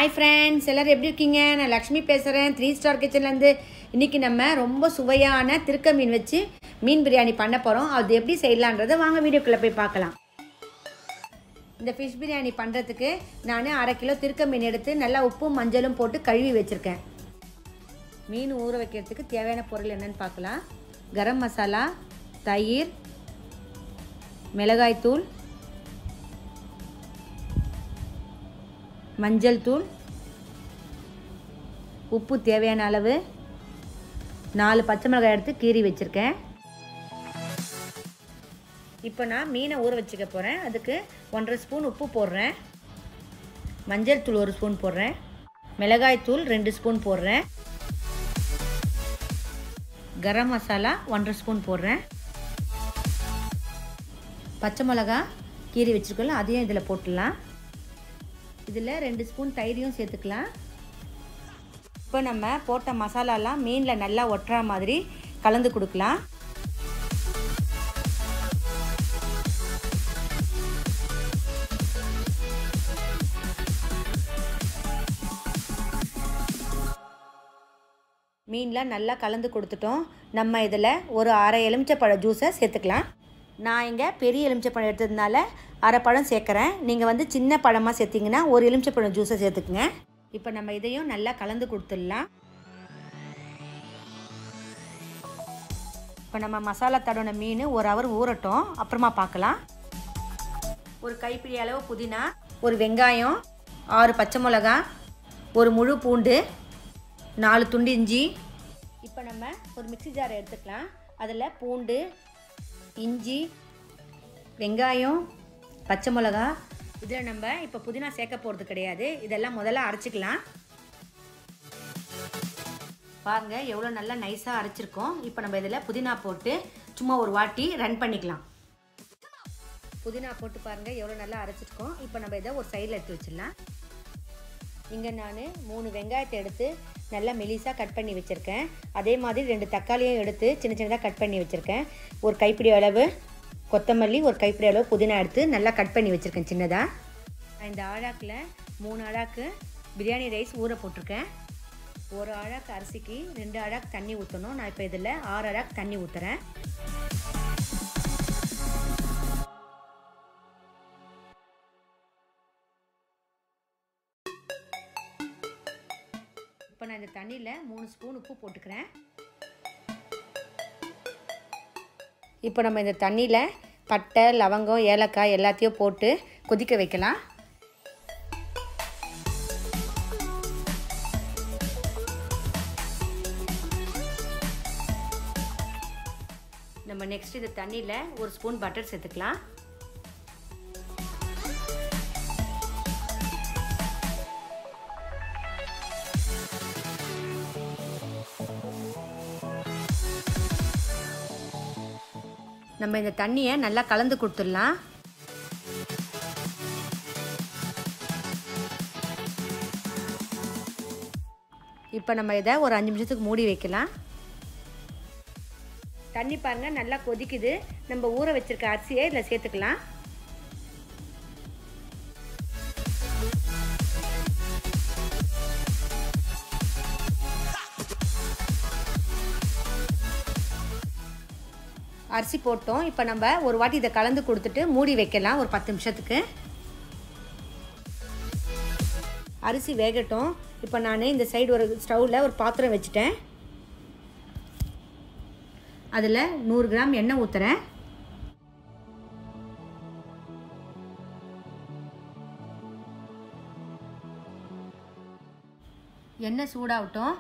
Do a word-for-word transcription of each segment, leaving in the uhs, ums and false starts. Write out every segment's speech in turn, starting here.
Hi friends, எல்லாரும் எப்படி இருக்கீங்க? நான் லக்ஷ்மி பேசுறேன். three star kitchen ல இருந்து. இன்னைக்கு நம்ம ரொம்ப சுவையான திருக்க மீன் வச்சு மீன் பிரியாணி பண்ண போறோம். அது எப்படி செய்யலாம்ன்றதை வாங்க வீடியோக்குள்ள போய் பார்க்கலாம். இந்த fish பிரியாணி பண்றதுக்கு நான் அரை கிலோ திருக்க மீன் எடுத்து நல்லா உப்பும் மஞ்சளும் போட்டு கழுவி வச்சிருக்கேன். மீன் ஊற வைக்கிறதுக்கு தேவையான பொருள் என்னன்னு பார்க்கலாம். கரம் மசாலா, தயிர், மிளகாய் தூள், மஞ்சள் தூள், உப்பு தேவையான அளவு, நாலு பச்சை மிளகாய் எடுத்து கீறி வச்சுருக்கேன். இப்போ நான் மீனை ஊற வச்சுக்க போகிறேன். அதுக்கு ஒன்றரை ஸ்பூன் உப்பு போடுறேன், மஞ்சள் தூள் ஒரு ஸ்பூன் போடுறேன், மிளகாய் தூள் ரெண்டு ஸ்பூன் போடுறேன், கரம் மசாலா ஒன்றரை ஸ்பூன் போடுறேன், பச்சை மிளகா கீறி வச்சுருக்கோம் அதையும் இதில் போட்டுடலாம். இதில் ரெண்டு ஸ்பூன் தயிரையும் சேர்த்துக்கலாம். இப்போ நம்ம போட்ட மசாலாலாம் மீனில் நல்லா ஒட்டுற மாதிரி கலந்து கொடுக்கலாம். மீனில் நல்லா கலந்து கொடுத்துட்டோம். நம்ம இதில் ஒரு அரை எலுமிச்சைப்பழ ஜூஸை சேர்த்துக்கலாம். நான் இங்கே பெரிய எலுமிச்சைப்பழம் எடுத்ததுனால அரை பழம் சேர்க்குறேன். நீங்கள் வந்து சின்ன பழமாக சேர்த்திங்கன்னா ஒரு எலுமிச்சைப்பழம் ஜூஸை சேர்த்துக்குங்க. இப்போ நம்ம இதையும் நல்லா கலந்து கொடுத்துடலாம். இப்போ நம்ம மசாலா தடவின மீன் ஒரு ஹவர் ஊறட்டும், அப்புறமா பார்க்கலாம். ஒரு கைப்பிடி அளவு புதினா, ஒரு வெங்காயம், ஆறு பச்சை மிளகா, ஒரு முழு பூண்டு, நாலு துண்டு இஞ்சி. இப்போ நம்ம ஒரு மிக்ஸி ஜாரை எடுத்துக்கலாம். அதில் பூண்டு, இஞ்சி, வெங்காயம், பச்சை மிளகா, இதில் நம்ம இப்போ புதினா சேர்க்க போகிறது கிடையாது. இதெல்லாம் முதல்ல அரைச்சிக்கலாம். பாருங்கள் எவ்வளோ நல்லா நைஸாக அரைச்சிருக்கோம். இப்போ நம்ம இதில் புதினா போட்டு சும்மா ஒரு வாட்டி ரன் பண்ணிக்கலாம். புதினா போட்டு பாருங்கள் எவ்வளோ நல்லா அரைச்சிருக்கோம். இப்போ நம்ம இதை ஒரு சைடில் எடுத்து வச்சிடலாம். இங்கே நான் மூணு வெங்காயத்தை எடுத்து நல்லா மெலிசாக கட் பண்ணி வச்சுருக்கேன். அதே மாதிரி ரெண்டு தக்காளியும் எடுத்து சின்ன சின்னதாக கட் பண்ணி வச்சுருக்கேன். ஒரு கைப்பிடி அளவு கொத்தமல்லி, ஒரு கைப்பிடி அளவு புதினா எடுத்து நல்லா கட் பண்ணி வச்சுருக்கேன் சின்னதாக. இந்த ஆழாக்கில் மூணு ஆழாக்கு பிரியாணி ரைஸ் ஊற போட்டிருக்கேன். ஒரு ஆழாக்கு அரிசிக்கு ரெண்டு ஆழாக்கு தண்ணி ஊற்றணும். நான் இப்போ இதில் ஆறு ஆழாக்கு தண்ணி ஊற்றுறேன். இப்போ நான் இந்த தண்ணியில் மூணு ஸ்பூன் உப்பு போட்டுக்கிறேன். இப்போ நம்ம இந்த தண்ணியில் பட்டை, லவங்கம், ஏலக்காய் எல்லாத்தையும் போட்டு கொதிக்க வைக்கலாம். நம்ம நெக்ஸ்ட் இந்த தண்ணியில் ஒரு ஸ்பூன் பட்டர் சேர்த்துக்கலாம். நம்ம இந்த தண்ணியை நல்லா கலந்து கொடுத்துடலாம். இப்போ நம்ம இதை ஒரு அஞ்சு நிமிஷத்துக்கு மூடி வைக்கலாம். தண்ணி பாருங்கள் நல்லா கொதிக்குது. நம்ம ஊற வச்சிருக்க அரிசியை இதில் சேர்த்துக்கலாம். அரிசி போட்டோம். இப்போ நம்ம ஒரு வாட்டி இதை கலந்து கொடுத்துட்டு மூடி வைக்கலாம் ஒரு பத்து நிமிஷத்துக்கு. அரிசி வேகட்டும். இப்போ நான் இந்த சைடு ஒரு ஸ்டவ்வில் ஒரு பாத்திரம் வச்சுட்டேன். அதில் நூறு கிராம் எண்ணெய் ஊற்றுறேன். எண்ணெய் சூடாகட்டும்.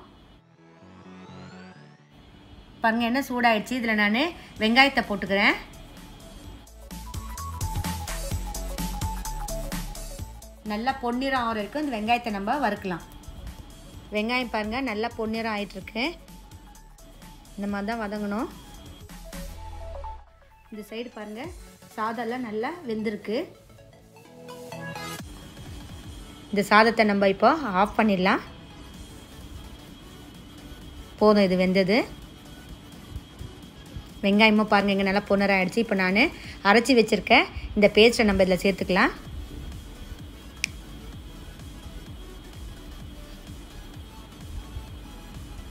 பாருங்கள் எண்ணெய் சூடாயிடுச்சு. இதில் நான் வெங்காயத்தை போட்டுக்கிறேன். நல்லா பொன்னிறம் ஆகிற வரைக்கும் இந்த வெங்காயத்தை நம்ம வறுக்கலாம். வெங்காயம் பாருங்கள் நல்லா பொன்னிறம் ஆகிட்டுருக்கு. இந்த மாதிரி தான் வதங்கணும். இந்த சைடு பாருங்கள் சாதம்லாம் நல்லா வெந்திருக்கு. இந்த சாதத்தை நம்ம இப்போ ஆஃப் பண்ணிடலாம். போதும், இது வெந்தது. வெங்காயமும் பாருங்கள் இங்கே நல்லா பொன்னராக ஆகிடுச்சு. இப்போ நான் அரைச்சி வச்சுருக்க இந்த பேஸ்ட்டை நம்ம இதில் சேர்த்துக்கலாம்.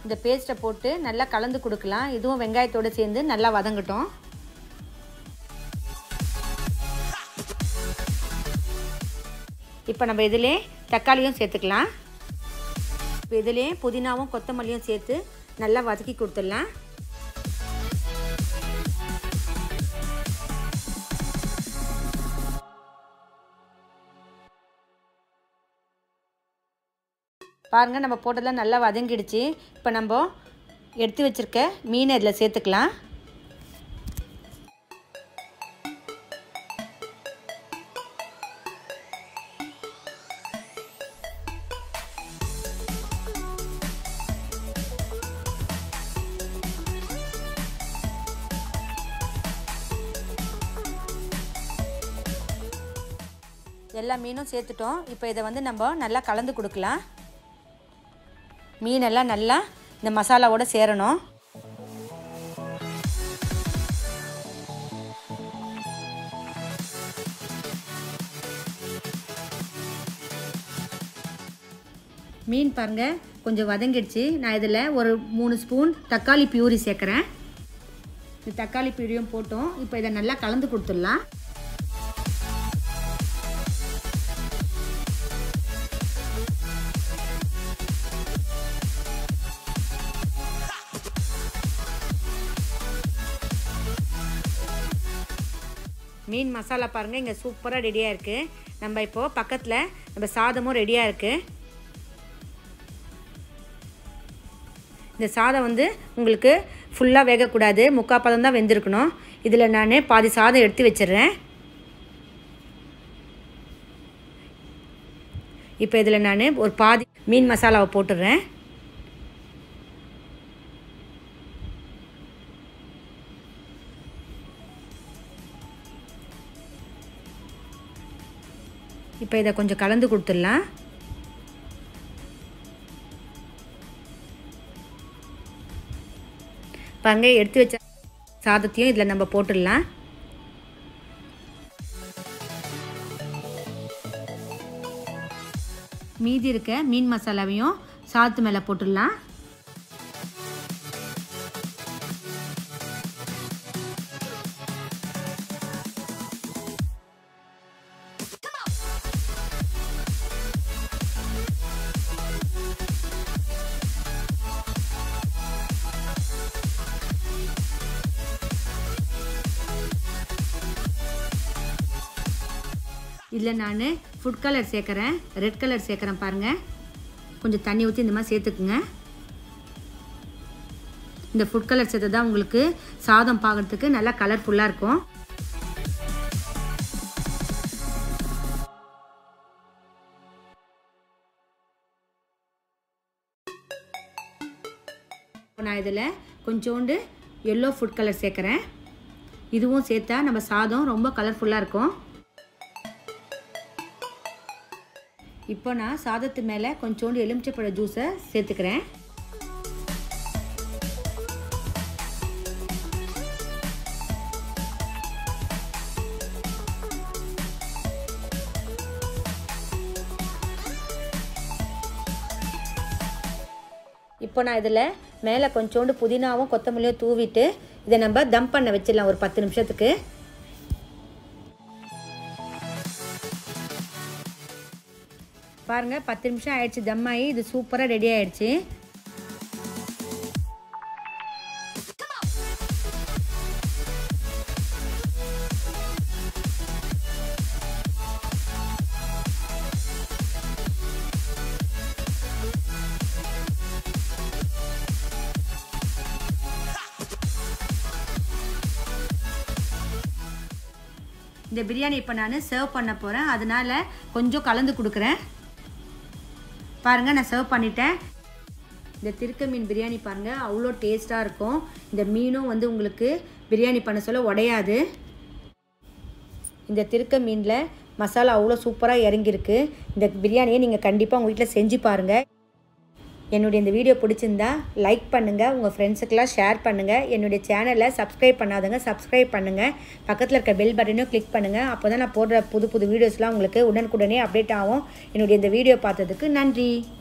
இந்த பேஸ்ட்டை போட்டு நல்லா கலந்து கொடுக்கலாம். இதுவும் வெங்காயத்தோடு சேர்ந்து நல்லா வதங்கட்டும். இப்போ நம்ம இதிலே தக்காளியும் சேர்த்துக்கலாம். இப்போ இதிலே புதினாவும் கொத்தமல்லியும் சேர்த்து நல்லா வதக்கி கொடுத்துடலாம். பாருங்கள், நம்ம போட்டதெல்லாம் நல்லா வதங்கிடுச்சு. இப்போ நம்ம எடுத்து வச்சுருக்க மீனை இதில் சேர்த்துக்கலாம். எல்லா மீனும் சேர்த்துட்டோம். இப்போ இதை வந்து நம்ம நல்லா கலந்து கொடுக்கலாம். மீனெல்லாம் நல்லா இந்த மசாலாவோட சேரணும். மீன் பாருங்கள் கொஞ்சம் வதங்கிடுச்சு. நான் இதில் ஒரு மூணு ஸ்பூன் தக்காளி பியூரி சேர்க்குறேன். இந்த தக்காளி பியூரியும் போட்டோம். இப்போ இதை நல்லா கலந்து கொடுத்துடலாம். மீன் மசாலா பாருங்கள் இங்கே சூப்பராக ரெடியாக இருக்குது. நம்ம இப்போது பக்கத்தில் நம்ம சாதமும் ரெடியாக இருக்குது. இந்த சாதம் வந்து உங்களுக்கு ஃபுல்லாக வேகக்கூடாது, முக்கால் பதம் தான் வெந்திருக்கணும். இதில் நான் பாதி சாதம் எடுத்து வச்சிடுறேன். இப்போ இதில் நான் ஒரு பாதி மீன் மசாலாவை போட்டுடுறேன். இப்போ இதை கொஞ்சம் கலந்து கொடுத்துடலாம். பாருங்க, எடுத்து வச்ச சாதத்தையும் இதில் நம்ம போட்டுடலாம். மீதி இருக்க மீன் மசாலாவையும் சாதத்து மேலே போட்டுடலாம். இதில் நான் ஃபுட் கலர் சேர்க்குறேன், ரெட் கலர் சேர்க்குறேன். பாருங்கள், கொஞ்சம் தண்ணி ஊற்றி இந்த மாதிரி சேர்த்துக்குங்க. இந்த ஃபுட் கலர் சேர்த்து தான் உங்களுக்கு சாதம் பார்க்குறதுக்கு நல்லா கலர்ஃபுல்லாக இருக்கும். நான் இதில் கொஞ்சோண்டு எல்லோ ஃபுட் கலர் சேர்க்குறேன். இதுவும் சேர்த்தா நம்ம சாதம் ரொம்ப கலர்ஃபுல்லாக இருக்கும். இப்போ நான் சாதத்து மேலே கொஞ்சோண்டு எலுமிச்சைப்பழ ஜூஸை சேர்த்துக்கிறேன். இப்போ நான் இதில் மேலே கொஞ்சோண்டு புதினாவும் கொத்தமல்லியும் தூவிட்டு இதை நம்ம தம் பண்ண வச்சிடலாம் ஒரு பத்து நிமிஷத்துக்கு. பாருங்கள், பத்து நிமிஷம் ஆயிடுச்சு தம் ஆகி. இது சூப்பராக ரெடி ஆயிடுச்சு. இந்த பிரியாணி இப்போ நான் சர்வ் பண்ண போகிறேன். அதனால் கொஞ்சம் கலந்து கொடுக்குறேன். பாருங்கள், நான் சர்வ் பண்ணிட்டேன். இந்த திருக்க மீன் பிரியாணி பாருங்கள் அவ்வளோ டேஸ்ட்டாக இருக்கும். இந்த மீனும் வந்து உங்களுக்கு பிரியாணி பண்ண சொல்ல உடையாது. இந்த திருக்க மீனில் மசாலா அவ்வளோ சூப்பராக இறங்கியிருக்கு. இந்த பிரியாணியை நீங்கள் கண்டிப்பாக உங்கள் வீட்டில் செஞ்சு பாருங்கள். என்னுடைய இந்த வீடியோ பிடிச்சிருந்தா லைக் பண்ணுங்கள், உங்கள் ஃப்ரெண்ட்ஸுக்கெல்லாம் ஷேர் பண்ணுங்கள். என்னுடைய சேனலை சப்ஸ்கிரைப் பண்ணாதவங்க சப்ஸ்கிரைப் பண்ணுங்கள். பக்கத்தில் இருக்க பெல் பட்டனையும் கிளிக் பண்ணுங்கள். அப்போ தான் நான் போடுற புது புது வீடியோஸ்லாம் உங்களுக்கு உடனுக்குடனே அப்டேட் ஆகும். என்னுடைய இந்த வீடியோ பார்த்ததுக்கு நன்றி.